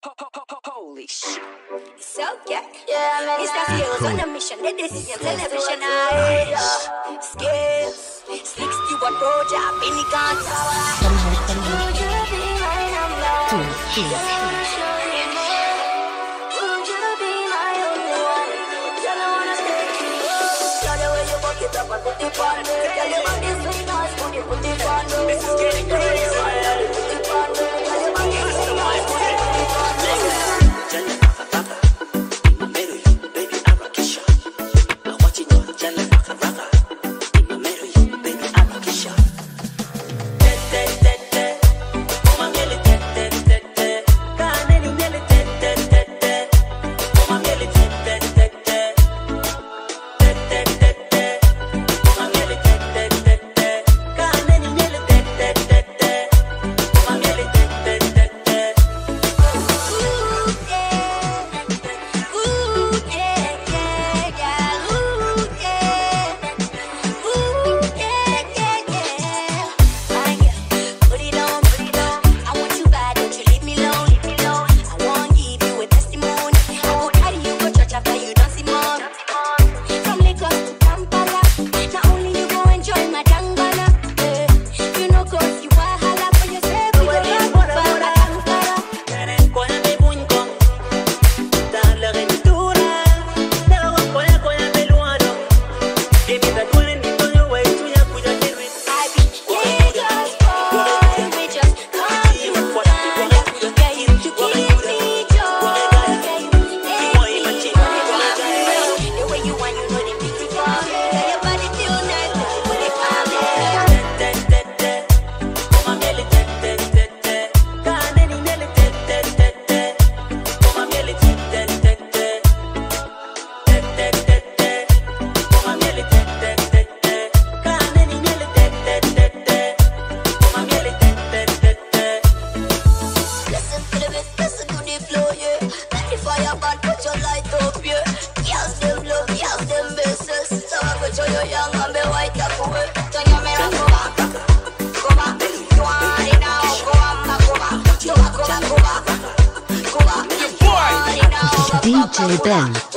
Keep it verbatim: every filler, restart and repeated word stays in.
Holy shit. It's okay. Yeah, it's the skills on a mission. They this is television. I skills. Sixty what roja, Benny guns. Would you be my number? Would you be my only one? Tell me wanna stay. Tell the way you fuck it up and put it on me. Tell you about this sweet noise, put it, put it on me. This is getting crazy. Put it on me. Tell you about this sweet noise, put it, put it on me. D J Ben.